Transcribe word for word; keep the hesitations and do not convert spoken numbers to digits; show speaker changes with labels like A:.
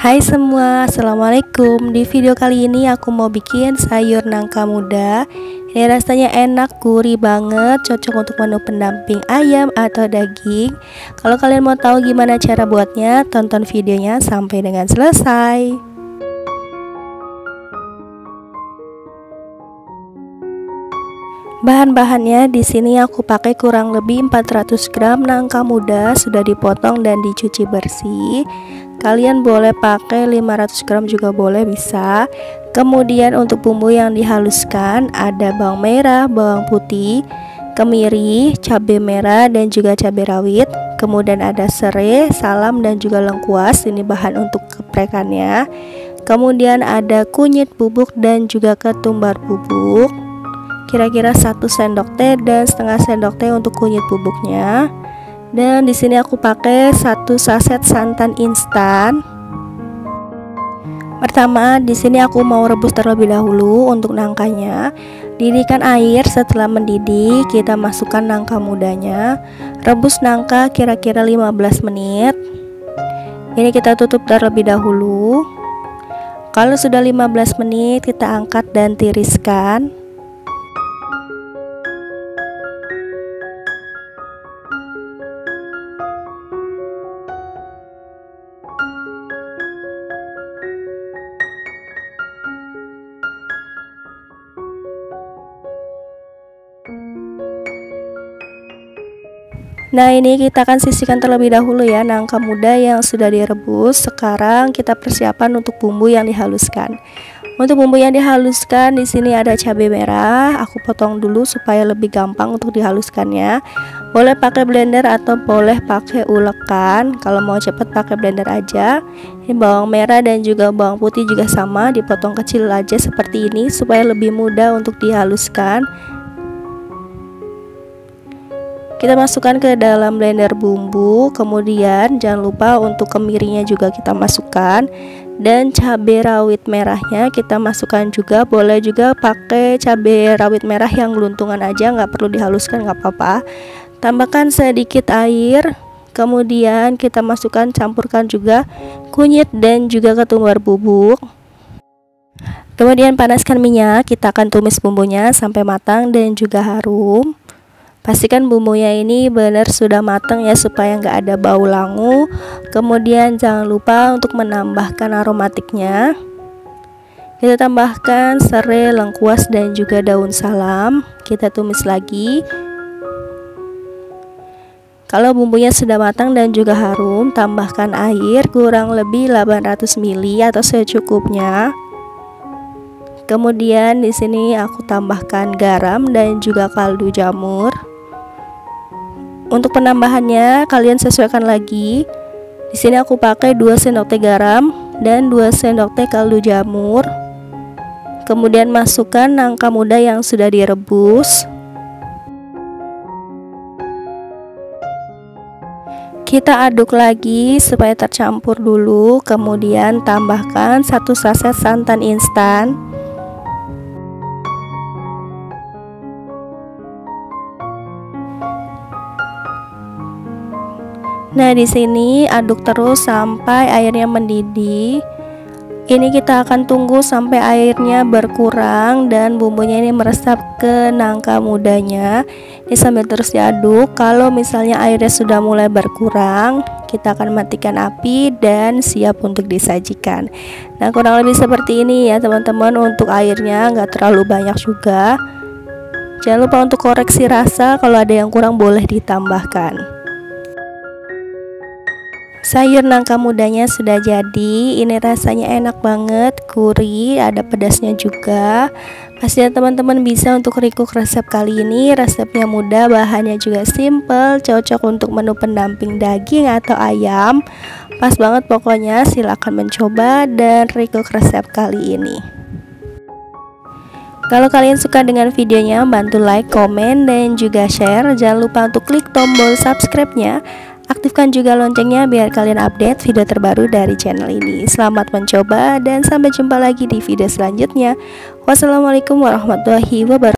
A: Hai semua, assalamualaikum. Di video kali ini aku mau bikin sayur nangka muda. Ini rasanya enak, gurih banget, cocok untuk menu pendamping ayam atau daging. Kalau kalian mau tahu gimana cara buatnya, tonton videonya sampai dengan selesai. Bahan-bahannya di sini aku pakai kurang lebih empat ratus gram nangka muda, sudah dipotong dan dicuci bersih. Kalian boleh pakai lima ratus gram juga boleh, bisa. Kemudian untuk bumbu yang dihaluskan ada bawang merah, bawang putih, kemiri, cabai merah dan juga cabai rawit. Kemudian ada serai, salam dan juga lengkuas, ini bahan untuk geprekannya. Kemudian ada kunyit bubuk dan juga ketumbar bubuk. Kira-kira satu sendok teh dan setengah sendok teh untuk kunyit bubuknya. Dan di sini aku pakai satu saset santan instan. Pertama, di sini aku mau rebus terlebih dahulu untuk nangkanya. Didihkan air, setelah mendidih kita masukkan nangka mudanya. Rebus nangka kira-kira lima belas menit. Ini kita tutup terlebih dahulu. Kalau sudah lima belas menit, kita angkat dan tiriskan. Nah, ini kita akan sisihkan terlebih dahulu ya nangka muda yang sudah direbus. Sekarang kita persiapan untuk bumbu yang dihaluskan. Untuk bumbu yang dihaluskan di sini ada cabai merah. Aku potong dulu supaya lebih gampang untuk dihaluskannya. Boleh pakai blender atau boleh pakai ulekan. Kalau mau cepat pakai blender aja. Ini bawang merah dan juga bawang putih juga sama, dipotong kecil aja seperti ini supaya lebih mudah untuk dihaluskan. Kita masukkan ke dalam blender bumbu. Kemudian jangan lupa untuk kemirinya juga kita masukkan, dan cabai rawit merahnya kita masukkan juga. Boleh juga pakai cabai rawit merah yang geluntungan aja, nggak perlu dihaluskan, nggak apa-apa. Tambahkan sedikit air, kemudian kita masukkan, campurkan juga kunyit dan juga ketumbar bubuk. Kemudian panaskan minyak, kita akan tumis bumbunya sampai matang dan juga harum. Pastikan bumbunya ini benar sudah matang ya, supaya nggak ada bau langu. Kemudian jangan lupa untuk menambahkan aromatiknya. Kita tambahkan serai, lengkuas dan juga daun salam. Kita tumis lagi. Kalau bumbunya sudah matang dan juga harum, tambahkan air kurang lebih delapan ratus mililiter atau secukupnya. Kemudian di sini aku tambahkan garam dan juga kaldu jamur. Untuk penambahannya kalian sesuaikan lagi. Di sini aku pakai dua sendok teh garam dan dua sendok teh kaldu jamur. Kemudian masukkan nangka muda yang sudah direbus. Kita aduk lagi supaya tercampur dulu. Kemudian tambahkan satu saset santan instan. Nah, di sini aduk terus sampai airnya mendidih. Ini kita akan tunggu sampai airnya berkurang dan bumbunya ini meresap ke nangka mudanya. Ini sambil terus diaduk. Kalau misalnya airnya sudah mulai berkurang, kita akan matikan api dan siap untuk disajikan. Nah, kurang lebih seperti ini ya teman-teman. Untuk airnya nggak terlalu banyak juga. Jangan lupa untuk koreksi rasa, kalau ada yang kurang boleh ditambahkan. Sayur nangka mudanya sudah jadi. Ini rasanya enak banget, gurih, ada pedasnya juga. Pastinya teman-teman bisa untuk recook resep kali ini. Resepnya mudah, bahannya juga simple, cocok untuk menu pendamping daging atau ayam. Pas banget pokoknya, silahkan mencoba dan recook resep kali ini. Kalau kalian suka dengan videonya, bantu like, komen, dan juga share. Jangan lupa untuk klik tombol subscribe-nya. Aktifkan juga loncengnya biar kalian update video terbaru dari channel ini. Selamat mencoba dan sampai jumpa lagi di video selanjutnya. Wassalamualaikum warahmatullahi wabarakatuh.